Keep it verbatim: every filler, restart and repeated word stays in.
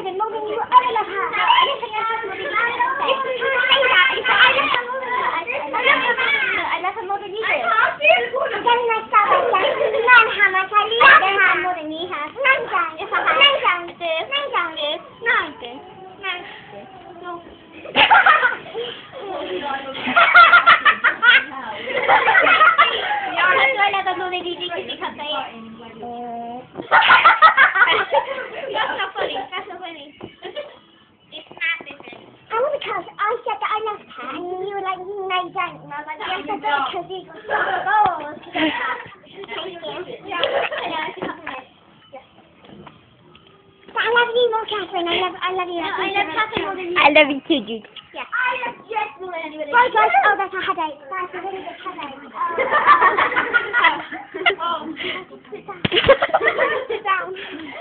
Catherine more than you. I love her. Anything else would be nice. I love her more than you do. Then I start by saying, Nan Hannah, I love her more than you have. Nan Jang. If I have Nan Jang do. Nan Jang do. Nan do. Nan do. No. That's not funny. That's not funny. It's not different. Oh, because I said that I loved her, and you were like, no, you don't. And I was like, yes, I do, because you got so balls. Thank you. Yeah. But I love you more, Catherine. I love, I love you. No, I love Catherine more than you. I love you too, Jude. Yeah. I love Jess more than anybody. Bye, guys. Oh, that's a headache. That's a really good headache. Oh. Oh. Sit down. Sit down.